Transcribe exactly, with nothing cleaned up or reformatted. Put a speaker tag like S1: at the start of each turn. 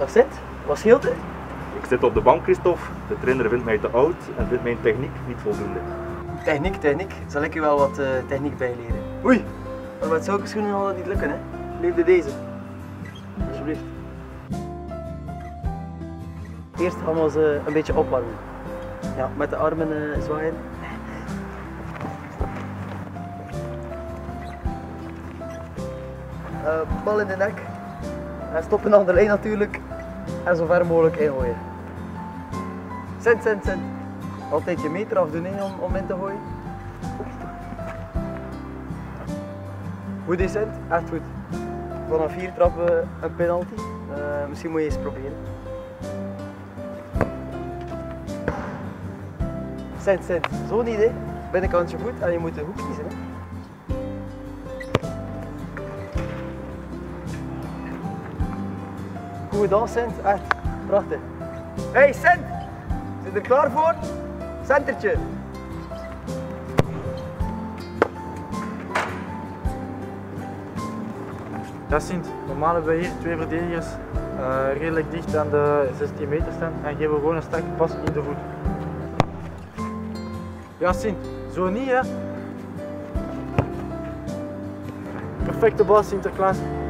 S1: Dag Sint, wat scheelt er?
S2: Ik zit op de bank, Christophe. De trainer vindt mij te oud en vindt mijn techniek niet voldoende.
S1: Techniek, techniek. Zal ik u wel wat uh, techniek bijleren? Oei, maar met zulke schoenen zal dat niet lukken, hè? Leefde deze. Alsjeblieft. Eerst gaan we ons uh, een beetje opwarmen. Ja, met de armen uh, zwaaien. Uh, bal in de nek. En stoppen aan de lijn natuurlijk. En zo ver mogelijk ingooien. Sint, Sint, Sint. Altijd je meter afdoen hè, om, om in te gooien. Goed is Sint, echt goed. Vanaf hier trappen we een penalty. Uh, misschien moet je eens proberen. Sint, Sint, zo niet hè. Binnenkantje goed en je moet de hoek kiezen hè. Goed gedaan Sint, echt prachtig. Hey Sint, zit je er klaar voor? Centertje.
S3: Ja Sint, normaal hebben we hier twee verdedigers uh, redelijk dicht aan de zestien meter staan en geven we gewoon een sterke pas in de voet. Ja Sint, zo niet hè. Perfecte bal Sinterklaas.